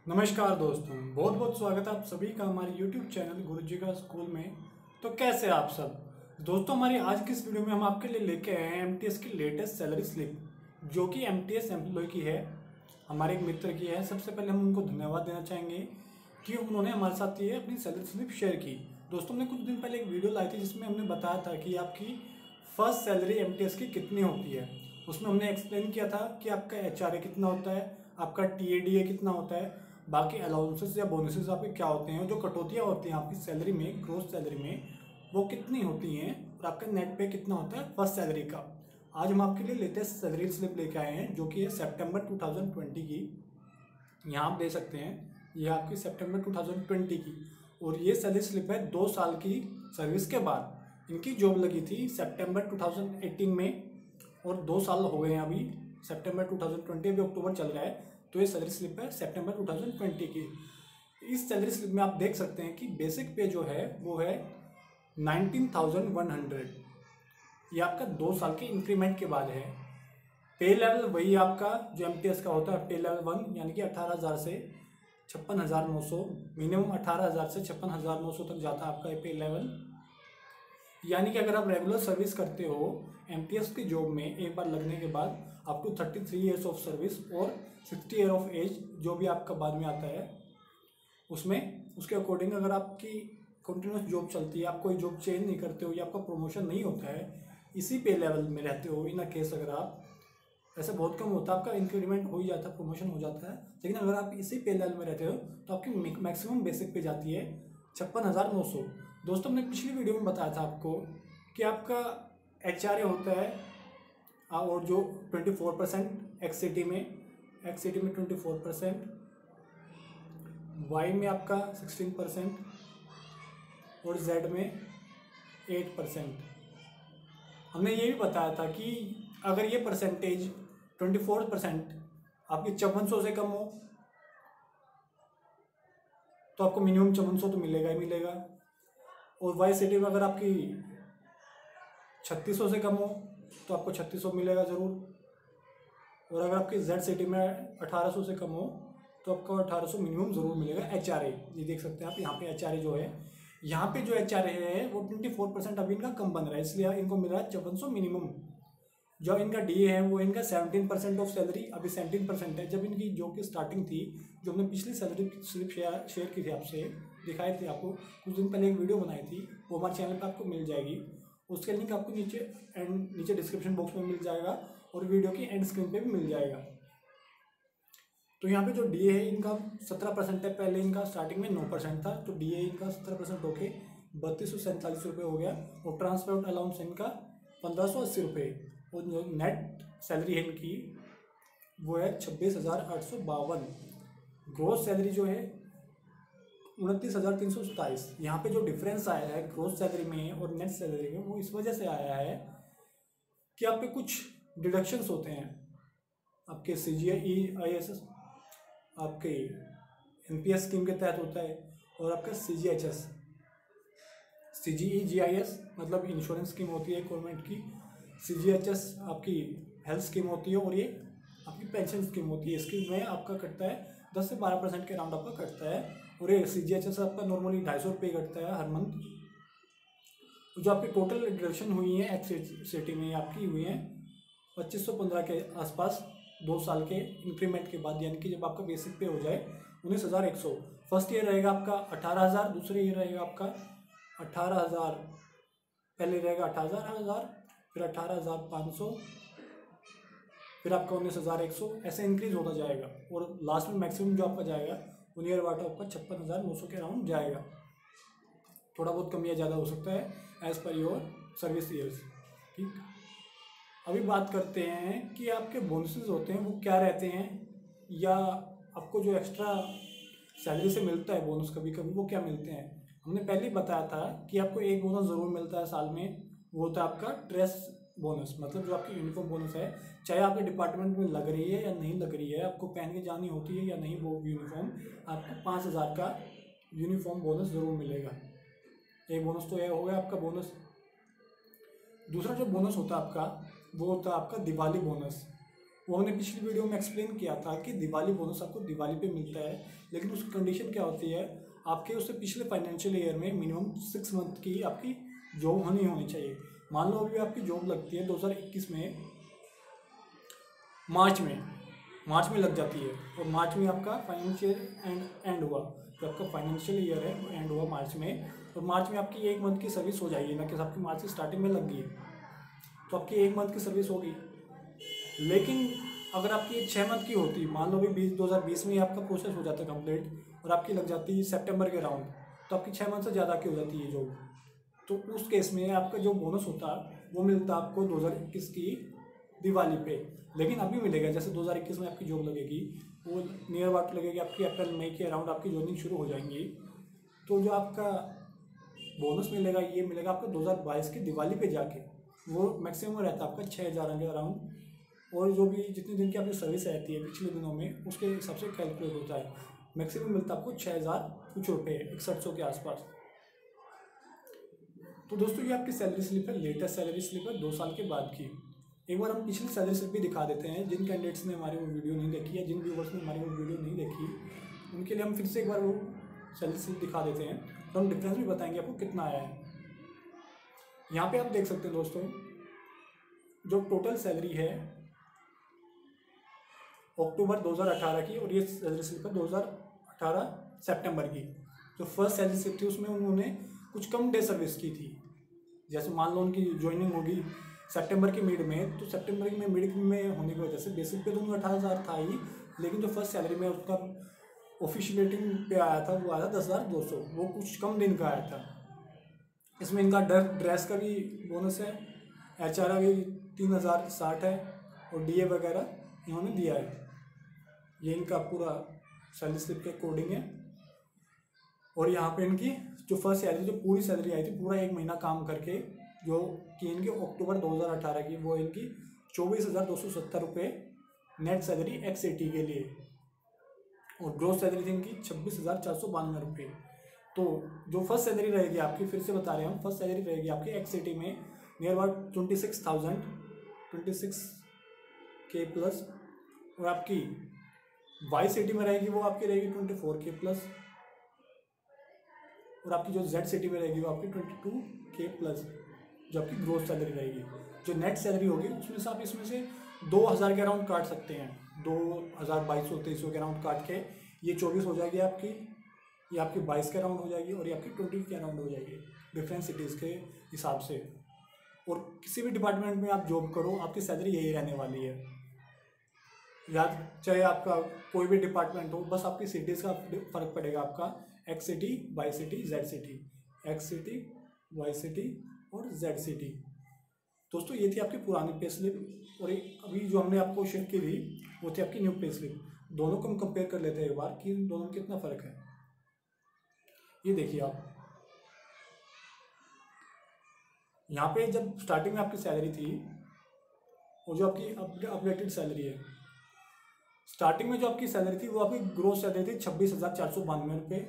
नमस्कार दोस्तों, बहुत बहुत स्वागत है आप सभी का हमारे YouTube चैनल गुरुजी का स्कूल में। तो कैसे हैं आप सब दोस्तों। हमारी आज की इस वीडियो में हम आपके लिए लेके आए हैं एमटीएस की लेटेस्ट सैलरी स्लिप, जो कि एमटीएस एम्प्लॉय की है, हमारे एक मित्र की है। सबसे पहले हम उनको धन्यवाद देना चाहेंगे कि उन्होंने हमारे साथ ये अपनी सैलरी स्लिप शेयर की। दोस्तों, हमने कुछ दिन पहले एक वीडियो लाई थी जिसमें हमने बताया था कि आपकी फर्स्ट सैलरी एमटीएस की कितनी होती है। उसमें हमने एक्सप्लेन किया था कि आपका एचआरए कितना होता है, आपका टीएडीए कितना होता है, बाकी अलाउंसेस या बोनसेस आपके क्या होते हैं, जो कटौतियाँ होती हैं आपकी सैलरी में, ग्रोस सैलरी में, वो कितनी होती हैं और आपका नेट पे कितना होता है फर्स्ट सैलरी का। आज हम आपके लिए लेटेस्ट सैलरी स्लिप लेके आए हैं, जो कि है सितंबर 2020 की। यहाँ आप दे सकते हैं, ये आपकी सितंबर 2020 की, और ये सैलरी स्लिप है 2 साल की सर्विस के बाद। इनकी जॉब लगी थी सितंबर 2018 में और 2 साल हो गए हैं अभी। सितंबर 2020 अभी अक्टूबर चल रहा है, तो ये सैलरी स्लिप है सितंबर 2020 की। इस सैलरी स्लिप में आप देख सकते हैं कि बेसिक पे जो है वो है 19,100। ये आपका 2 साल के इंक्रीमेंट के बाद है। पे लेवल वही आपका जो एमटीएस का होता है, पे लेवल 1, यानी कि 18,000 से 56,900, मिनिमम 18,000 से 56,900 तक जाता है आपका ये पे लेवल। यानी कि अगर आप रेगुलर सर्विस करते हो एमटीएस की जॉब में, एक बार लगने के बाद up to 33 years of service और 60 ईयर ऑफ एज, जो भी आपका बाद में आता है उसमें, उसके अकॉर्डिंग अगर आपकी कंटिन्यूस जॉब चलती है, आप कोई जॉब चेंज नहीं करते हो या आपका प्रमोशन नहीं होता है, इसी पे लेवल में रहते हो, इन केस अगर आप, ऐसे बहुत कम होता है, आपका इंक्रीमेंट हो ही जाता है, प्रमोशन हो जाता है, लेकिन अगर आप इसी पे लेवल में रहते हो तो आपकी मैक्सिमम बेसिक पे जाती है 56,900। दोस्तों, हमने पिछली वीडियो में बताया था आपको कि आपका एचआरए होता है और जो 24% एक्ससिटी में 24%, वाई में आपका 16% और जेड में 8%। हमने ये भी बताया था कि अगर ये परसेंटेज 24% आपकी 5400 से कम हो तो आपको मिनिमम 5400 तो मिलेगा ही मिलेगा, और वाई सिटी में अगर आपकी 3600 से कम हो तो आपको 3600 मिलेगा ज़रूर, और अगर आपकी जेड सिटी में 1800 से कम हो तो आपको 1800 मिनिमम ज़रूर मिलेगा एचआरए। ये देख सकते हैं आप, यहाँ पे एचआरए जो है, यहाँ पे जो एचआरए है वो 24% अभी इनका कम बन रहा है, इसलिए इनको मिल रहा है 5400 मिनिमम। जो इनका डीए है वो इनका 17% ऑफ सैलरी अभी 17% है। जब इनकी जॉब की स्टार्टिंग थी, जो हमने पिछली सैलरी स्लिप शेयर की थी आपसे, दिखाई थी आपको कुछ दिन पहले, एक वीडियो बनाई थी, वो हमारे चैनल पर आपको मिल जाएगी। उसके लिंक आपको नीचे डिस्क्रिप्शन बॉक्स में मिल जाएगा और वीडियो की एंड स्क्रीन पे भी मिल जाएगा। तो यहाँ पे जो डीए है इनका 17% है, पहले इनका स्टार्टिंग में 9% था, तो डीए इनका 17% होके 3247 रुपये हो गया, और ट्रांसपोर्ट अलाउंस इनका 1580 रुपये, और जो नेट सैलरी है इनकी वो है 26,852। ग्रोस सैलरी जो है 29,327। यहाँ पे जो डिफरेंस आया है ग्रोस सैलरी में और नेट सैलरी में, वो इस वजह से आया है कि आप पे कुछ डिडक्शंस होते हैं, आपके CGI-EIS आपके एनपीएस स्कीम के तहत होता है, और आपका CGHS CGE-GIS मतलब इंश्योरेंस स्कीम होती है गवर्नमेंट की, CGHS आपकी हेल्थ स्कीम होती है, और ये आपकी पेंशन स्कीम होती है। स्कीम में आपका कटता है 10 से 12% के अराउंड आपका कटता है, और ये CGHS आपका नॉर्मली 250 रुपये कटता है हर मंथ। जो आपकी टोटल डिडक्शन हुई है एक्स-सिटी में आपकी हुई है 2515 के आसपास 2 साल के इंक्रीमेंट के बाद, यानी कि जब आपका बेसिक पे हो जाए 19,100। फर्स्ट ईयर रहेगा आपका 18,000, दूसरे ईयर रहेगा आपका 18,000, पहले रहेगा 18,000, फिर 18,500, फिर आपका 19,100, ऐसे इंक्रीज होता जाएगा, और लास्ट में मैक्सिमम जो आपका जाएगा 1 ईयर बाद आपका 56,900 के अराउंड जाएगा। थोड़ा बहुत कम या ज़्यादा हो सकता है as per your service years. ठीक, अभी बात करते हैं कि आपके बोनसेस होते हैं वो क्या रहते हैं, या आपको जो एक्स्ट्रा सैलरी से मिलता है बोनस कभी कभी, वो क्या मिलते हैं। हमने पहले ही बताया था कि आपको एक बोनस ज़रूर मिलता है साल में, वो होता है आपका ड्रेस बोनस, मतलब जो आपकी यूनिफॉर्म बोनस है, चाहे आपके डिपार्टमेंट में लग रही है या नहीं लग रही है, आपको पहन के जानी होती है या नहीं वो यूनिफॉर्म, आपको 5,000 का यूनिफॉर्म बोनस ज़रूर मिलेगा। एक बोनस तो यह हो गया आपका बोनस। दूसरा जो बोनस होता है आपका, वो होता है आपका दिवाली बोनस। वो हमने पिछली वीडियो में एक्सप्लेन किया था कि दिवाली बोनस आपको दिवाली पे मिलता है, लेकिन उसकी कंडीशन क्या होती है, आपके उससे पिछले फाइनेंशियल ईयर में मिनिमम 6 मंथ की आपकी जॉब होनी चाहिए। मान लो अभी आपकी जॉब लगती है 2021 में मार्च में लग जाती है, और मार्च में आपका फाइनेंशियल एंड हुआ, जो आपका फाइनेंशियल ईयर है वो एंड हुआ मार्च में, और मार्च में आपकी 1 मंथ की सर्विस हो जाएगी, ना कि आपकी मार्च की स्टार्टिंग में लग गई है तो आपकी 1 मंथ की सर्विस होगी। लेकिन अगर आपकी 6 मंथ की होती, मान लो भी 2020 में ही आपका प्रोसेस हो जाता है कंप्लीट, और आपकी लग जाती है सितंबर के राउंड, तो आपकी 6 मंथ से ज़्यादा की हो जाती है जॉब, तो उस केस में आपका जो बोनस होता वो मिलता आपको 2021 की दिवाली पे। लेकिन अभी मिलेगा, जैसे 2021 में आपकी जॉब लगेगी वो नियर अबाउट लगेगी आपकी अप्रैल मई के अराउंड आपकी जॉइनिंग शुरू हो जाएंगी, तो जो आपका बोनस मिलेगा ये मिलेगा आपको 2022 की दिवाली पे जाके, वो मैक्सिमम रहता है आपका 6,000 के अराउंड, और जो भी जितने दिन की आपकी सर्विस रहती है पिछले दिनों में उसके हिसाब से कैलकुलेट होता है। मैक्सिमम मिलता है आपको 6,000 कुछ रुपये, 6100 के आसपास। तो दोस्तों ये आपकी सैलरी स्लिप है, लेटेस्ट सैलरी स्लिप है 2 साल के बाद की। एक बार हम पिछली सैलरी स्लिप भी दिखा देते हैं, जिन कैंडिडेट्स ने हमारी वो वीडियो नहीं देखी या जिन व्यूवर्स ने हमारी वो वीडियो नहीं देखी उनके लिए हम फिर से एक बार वो सैलरी स्लिप दिखा देते हैं, तो हम डिफरेंस भी बताएंगे आपको कितना आया है। यहाँ पे आप देख सकते हैं दोस्तों, जो टोटल सैलरी है अक्टूबर 2018 की, और ये सैलरी स्लिप है 2018 सितंबर की। जो फर्स्ट सैलरी स्लिप थी उसमें उन्होंने कुछ कम डे सर्विस की थी, जैसे मान लो उनकी ज्वाइनिंग होगी सितंबर के मिड में, तो सितंबर में मिड में होने की वजह से बेसिक पे तो उनको 18,000 था ही, लेकिन जो फर्स्ट सैलरी में उसका ऑफिशियलिटिंग पे आया था वो आया 10,200, वो कुछ कम दिन का आया था। इसमें इनका ड्रेस का भी बोनस है, HR का भी 3,060 है, और DA वगैरह इन्होंने दिया है। ये इनका पूरा सैलरी स्लिप के अकॉर्डिंग है। और यहाँ पे इनकी जो फर्स्ट सैलरी, जो पूरी सैलरी आई थी पूरा 1 महीना काम करके, जो कि इनकी अक्टूबर 2018 की, वो इनकी 24,270 रुपये नेट सैलरी XAT के लिए, और ग्रोस सैलरी थी इनकी 26,492 रुपये। तो जो फर्स्ट सैलरी रहेगी आपकी, फिर से बता रहे हैं हम, फर्स्ट सैलरी रहेगी आपकी XAT में नियर अबाउट 26K प्लस, और आपकी YCT में रहेगी वो आपकी रहेगी 24K प्लस, और आपकी जो ZCT में रहेगी वो आपकी 22K प्लस, जो आपकी ग्रोस सैलरी रहेगी। जो नेट सैलरी होगी उसमें से आप इसमें से 2,000 के अराउंड काट सकते हैं, 2,200-2,300 के अराउंड काट के ये 24 हो जाएगी आपकी, ये आपकी 22 के अराउंड हो जाएगी, और ये आपकी 20 के अराउंड हो जाएगी डिफरेंट सिटीज़ के हिसाब से। और किसी भी डिपार्टमेंट में आप जॉब करो आपकी सैलरी यही रहने वाली है, या चाहे आपका कोई भी डिपार्टमेंट हो, बस आपकी सिटीज़ का फ़र्क पड़ेगा आपका XCT, YCT, ZCT, XCT, YCT और ZCT। दोस्तों ये थी आपकी पुरानी पे स्लिप, और अभी जो हमने आपको शेयर की थी वो थी आपकी न्यू पे स्लिप। दोनों को हम कंपेयर कर लेते हैं एक बार कि दोनों में कितना फ़र्क है। ये देखिए आप, यहाँ पे जब स्टार्टिंग में आपकी सैलरी थी और जो आपकी अपडेटेड सैलरी है, स्टार्टिंग में जो आपकी सैलरी थी वो आपकी ग्रोस सैलरी थी 26,492 रुपये,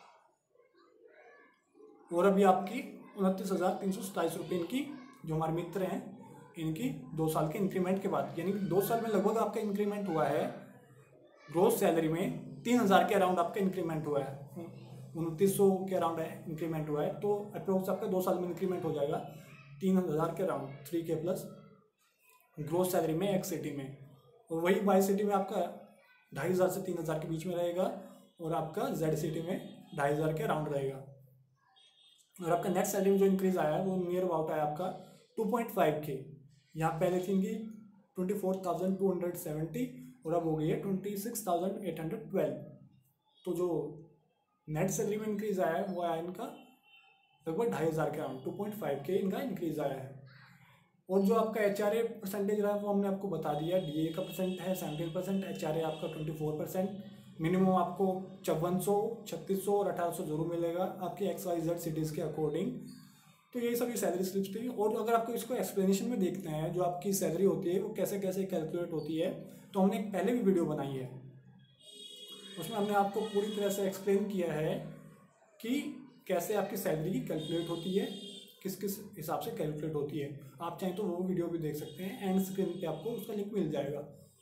और अभी आपकी 29,327 रुपये इनकी, जो हमारे मित्र हैं इनकी 2 साल के इंक्रीमेंट के बाद, यानी कि 2 साल में लगभग आपका इंक्रीमेंट हुआ है। ग्रोस सैलरी में 3,000 के अराउंड आपका इंक्रीमेंट हुआ है, 2,900 के अराउंड इंक्रीमेंट हुआ है, तो अप्रोक्स आपका 2 साल में इंक्रीमेंट हो जाएगा 3,000 के around, 3K plus gross salary में XCT में। और वही YCT में आपका 2,500 से 3,000 के बीच में रहेगा, और आपका ZCT में 2,500 के अराउंड रहेगा। और आपका नेट सैलरी में जो इंक्रीज आया है वो नियर अबाउट आया आपका 2.5K। यहाँ पहले थी इनकी 24,270 और अब हो गई है 26,812। तो जो नेट सैलरी में इंक्रीज आया है वो आया इनका लगभग 2,500 के अराउंड, 2.5K इनका इंक्रीज आया है। और जो आपका HRA परसेंटेज रहा है वो हमने आपको बता दिया, DA का परसेंट है 17%, HRA आपका 24%, मिनिमम आपको 5400, 3600 और 1800 जरूर मिलेगा आपके XYZ सिटीज़ के अकॉर्डिंग। तो यही सभी सैलरी स्लिप्स थी। और अगर आपको इसको एक्सप्लेनेशन में देखते हैं जो आपकी सैलरी होती है वो कैसे कैसे कैलकुलेट होती है, तो हमने एक पहले भी वीडियो बनाई है, उसमें हमने आपको पूरी तरह से एक्सप्लेन किया है कि कैसे आपकी सैलरी कैलकुलेट होती है, किस किस हिसाब से कैलकुलेट होती है। आप चाहें तो वो वीडियो भी देख सकते हैं, एंड स्क्रीन पे आपको उसका लिंक मिल जाएगा।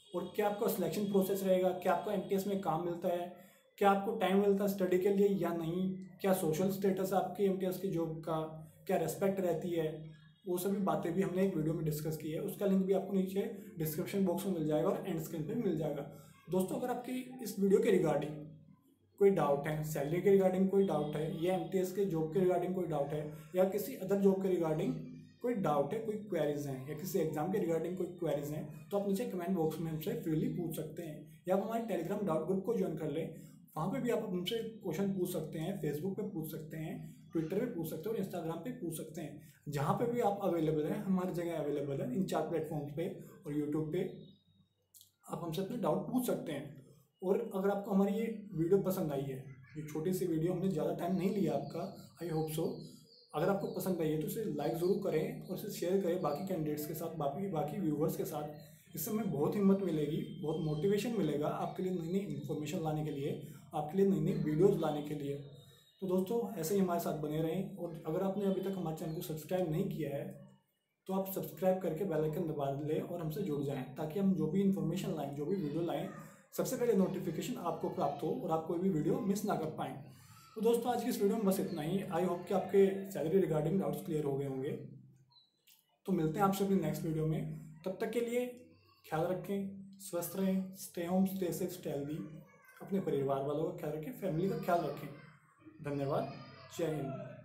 और क्या आपका सिलेक्शन प्रोसेस रहेगा, क्या आपका एमटीएस में काम मिलता है, क्या आपको टाइम मिलता है स्टडी के लिए या नहीं, क्या सोशल स्टेटस है आपकी एमटीएस की जॉब का, क्या रेस्पेक्ट रहती है, वो सभी बातें भी हमने एक वीडियो में डिस्कस की है। उसका लिंक भी आपको नीचे डिस्क्रिप्शन बॉक्स में मिल जाएगा और एंड स्क्रीन पे मिल जाएगा। दोस्तों, अगर आपकी इस वीडियो के रिगार्डिंग कोई डाउट है, सैलरी के रिगार्डिंग कोई डाउट है, या एमटीएस के जॉब के रिगार्डिंग कोई डाउट है, या किसी अदर जॉब के रिगार्डिंग कोई डाउट है, कोई क्वेरीज हैं, या किसी एग्जाम के रिगार्डिंग कोई क्वेरीज हैं, तो आप नीचे कमेंट बॉक्स में हमसे फ्रीली पूछ सकते हैं, या आप हमारे टेलीग्राम डाउट ग्रुप को ज्वाइन कर लें। वहाँ पे भी आप हमसे क्वेश्चन पूछ सकते हैं, फेसबुक पे पूछ सकते हैं, ट्विटर पे पूछ सकते हैं और इंस्टाग्राम पे पूछ सकते हैं। जहाँ पे भी आप अवेलेबल हैं, हमारी जगह अवेलेबल है इन 4 प्लेटफॉर्म्स पे और यूट्यूब पे आप हमसे अपने डाउट पूछ सकते हैं। और अगर आपको हमारी ये वीडियो पसंद आई है, ये छोटी सी वीडियो, हमने ज़्यादा टाइम नहीं लिया आपका, आई होप सो, अगर आपको पसंद आई है तो इसे लाइक ज़रूर करें और इसे शेयर करें बाकी कैंडिडेट्स के साथ, बाकी व्यूवर्स के साथ। इससे हमें बहुत हिम्मत मिलेगी, बहुत मोटिवेशन मिलेगा आपके लिए नई नई इन्फॉर्मेशन लाने के लिए, आपके लिए नई नई वीडियोज़ लाने के लिए। तो दोस्तों, ऐसे ही हमारे साथ बने रहें, और अगर आपने अभी तक हमारे चैनल को सब्सक्राइब नहीं किया है तो आप सब्सक्राइब करके बेल आइकन दबा लें और हमसे जुड़ जाएं, ताकि हम जो भी इन्फॉर्मेशन लाएं, जो भी वीडियो लाएं, सबसे पहले नोटिफिकेशन आपको प्राप्त हो और आप कोई भी वीडियो मिस ना कर पाएँ। तो दोस्तों, आज की इस वीडियो में बस इतना ही। आई होप कि आपके सैलरी रिगार्डिंग डाउट्स क्लियर हो गए होंगे। तो मिलते हैं आपसे अपनी नेक्स्ट वीडियो में। तब तक के लिए ख्याल रखें, स्वस्थ रहें, stay home, stay safe, stay healthy, अपने परिवार वालों का ख्याल रखें, फैमिली का ख्याल रखें। धन्यवाद। जय हिंद।